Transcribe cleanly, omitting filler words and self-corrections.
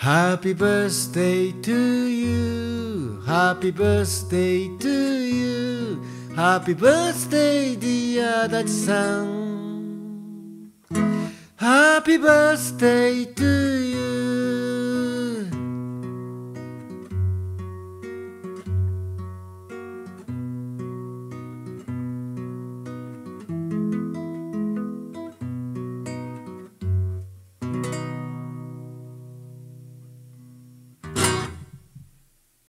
Happy birthday to you. Happy birthday to you. Happy birthday dear 足立さん。Happy birthday to you.